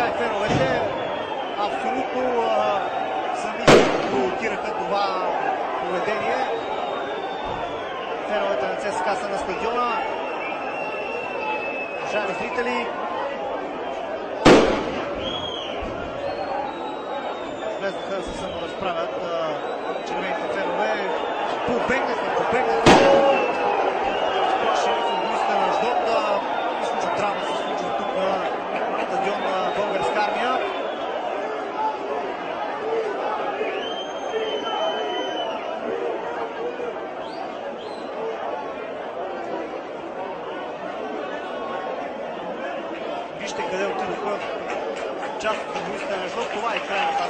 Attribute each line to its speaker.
Speaker 1: и феновете абсолютно сами провокираха това поведение. Феновете на ЦСКА са на стадиона. Уважаеми зрители, влезнаха да се саморазправят червените фенове. Побегнаха. Сплашени футболистите на Аждот. Мисля, че драма се случва тук на стадион на Българска армия. Вижте къде отидоха част от футболистите на Аждот. Това е крайната